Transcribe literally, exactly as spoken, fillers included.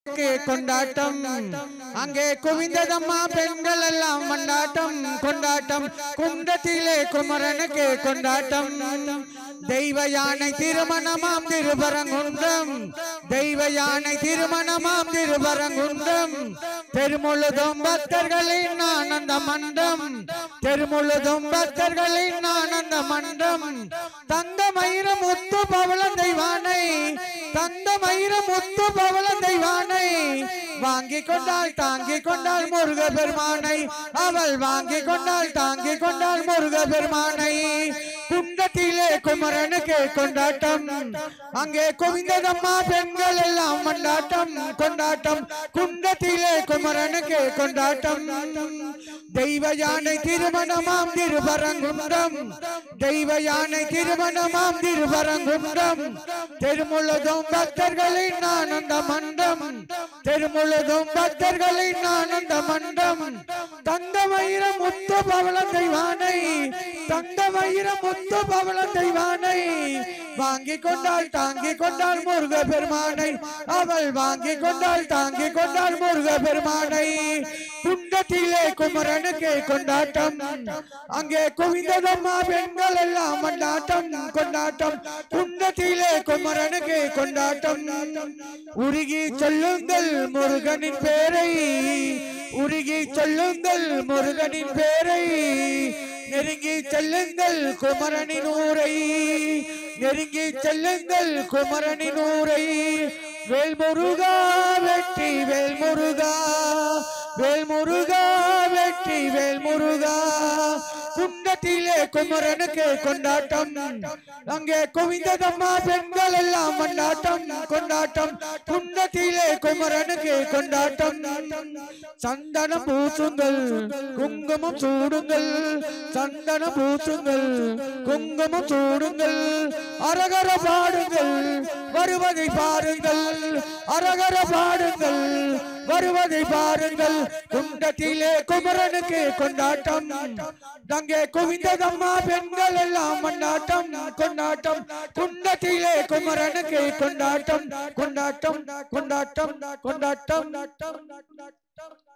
கொண்டாட்டம் அங்கே குவிந்ததம்மா பெண்கள் எல்லாம் கொண்டாட்டம் கொண்டாட்டம் குண்டத்திலே குமரனுக்கு கொண்டாட்டம் தெய்வ யானை திருமணமாம் திருப்பரங்குன்றம் தெய்வ யானை திருமணமாம் திருப்பரங்குன்றம் தெருமுழுதும் பக்தர்களின் ஆனந்த மண்டம் தெருமுழுதும் பக்தர்களின் ஆனந்த மண்டம் தந்த மயிர முத்து பவளம் தெய்வானை தந்த மயிர முத்து பவளம் தெய்வானை வாங்கி கொண்டாள் தாங்கி கொண்டாள் முருக பெருமானை அவள் வாங்கி கொண்டாள் தாங்கி கொண்டாள் முருக பெருமானை குண்டத்திலே குமரனுக்கு கொண்டாட்டம் அங்கே குவிந்ததம்மா பெண்கள் எல்லாம் கொண்டாட்டம் கொண்டாட்டம் குண்டத்திலே குமரனுக்கு கொண்டாட்டம் தெய்வ யானை திருமணமாம் திருப்பரங்குன்றம் தெய்வ யானை திருமணமாம் திருப்பரங்குன்றம் தெருமுழுதும் பக்தர்களின் ஆனந்த மண்டம் தெருமுழுதும் பக்தர்களின் ஆனந்த மண்டம் தந்த மயிர முத்து பவளம் தெய்வானை தந்த மயிர முத்து பவளம் தெய்வானை வாங்கி கொண்டாள் தாங்கி கொண்டாள் முருக பெருமானை அவள் வாங்கி கொண்டாள் தாங்கி கொண்டாள் முருக பெருமானை குண்டத்திலே குமரனுக்கு கொண்டாட்டம் அங்கே குவிந்ததம்மா பெண்கள் எல்லாம் கொண்டாட்டம் கொண்டாட்டம் குண்டத்திலே குமரனுக்கு கொண்டாட்டம் உருகி சொல்லுங்கள் முருகனின் பேரை உருகி சொல்லுங்கள் முருகனின் பேரை நெருங்கி செல்லுங்கள் குமரனின் ஊரை நெருங்கி செல்லுங்கள் குமரனின் ஊரை வேல் முருகா வெற்றி வேல் முருகா வேல் முருகா வெற்றி வேல் முருகா குண்டத்திலே குமரனுக்கு கொண்டாட்டம் அங்கே குவிந்ததம்மா பெண்கள் எல்லாம் கொண்டாட்டம் கொண்டாட்டம் குண்டத்திலே குமரனுக்கு கொண்டாட்டம் சந்தனம் பூசுங்கள் குங்குமம் சூடுங்கள் சந்தனம் பூசுங்கள் குங்குமம் சூடுங்கள் அரகர பாடுங்கள் வருவதை பாருங்கள் அரகர பாடுங்கள் வருவதை பாருங்கள் குண்டத்திலே குமரனுக்கு கொண்டாட்டம் அங்கே குவிந்ததம்மா பெண்கள் எல்லாம் கொண்டாட்டம் கொண்டாட்டம் குண்டத்திலே குமரனுக்கு கொண்டாட்டம் கொண்டாட்டம் கொண்டாட்டம் கொண்டாட்டம்